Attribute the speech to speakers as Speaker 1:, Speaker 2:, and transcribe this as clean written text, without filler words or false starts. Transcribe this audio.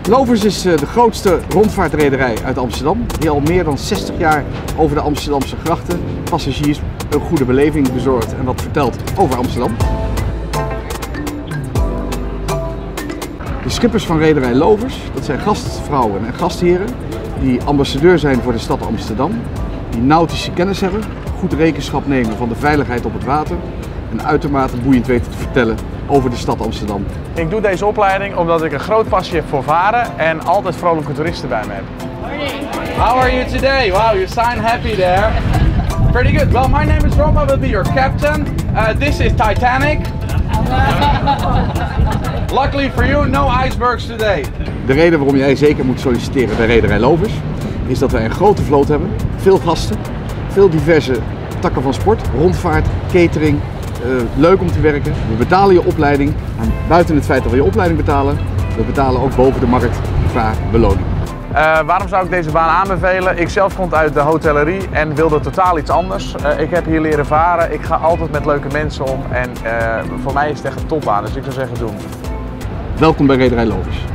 Speaker 1: Lovers is de grootste rondvaartrederij uit Amsterdam, die al meer dan 60 jaar over de Amsterdamse grachten passagiers een goede beleving bezorgt en wat vertelt over Amsterdam. De schippers van rederij Lovers, dat zijn gastvrouwen en gastheren die ambassadeur zijn voor de stad Amsterdam, die nautische kennis hebben, goed rekenschap nemen van de veiligheid op het water en uitermate boeiend weten te vertellen over de stad Amsterdam.
Speaker 2: Ik doe deze opleiding omdat ik een groot passie heb voor varen en altijd vrolijke toeristen bij me heb. How are you today? Wow, you sound happy there. Pretty good. Well, my name is Rob. I will be your captain. This is Titanic. Luckily for you, no icebergs today.
Speaker 1: De reden waarom jij zeker moet solliciteren bij rederij Lovers is dat wij een grote vloot hebben, veel gasten, veel diverse takken van sport, rondvaart, catering, leuk om te werken. We betalen je opleiding en buiten het feit dat we je opleiding betalen, we betalen ook boven de markt qua beloning.
Speaker 2: Waarom zou ik deze baan aanbevelen? Ik zelf kom uit de hotellerie en wilde totaal iets anders. Ik heb hier leren varen, ik ga altijd met leuke mensen om en voor mij is het echt een topbaan, dus ik zou zeggen doen.
Speaker 1: Welkom bij rederij Lovers.